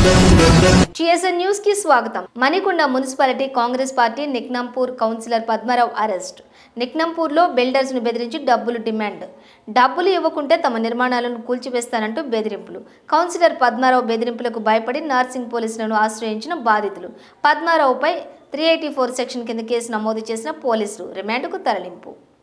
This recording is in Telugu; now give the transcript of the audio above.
జిఎస్ఎన్ న్యూస్ కి స్వాగతం. Manikonda municipality Congress party Niknampur councillor Padmarao arrest. నిక్నంపూర్లో బిల్డర్స్ ను బెదిరించి డబ్బులు డిమాండ్. డబ్బులు ఇవ్వకుంటే తమ నిర్మాణాలను కూల్చివేస్తానంటూ బెదిరింపులు. కౌన్సిలర్ పద్మారావు బెదిరింపులకు భయపడి నార్సింగ్ పోలీసులను ఆశ్రయించిన బాధితులు. పద్మారావుపై 384 సెక్షన్ కింద కేసు నమోదు చేసిన పోలీసులు రిమాండ్కు తరలింపు.